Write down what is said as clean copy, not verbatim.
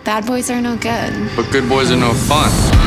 Bad boys are no good. But good boys are no fun.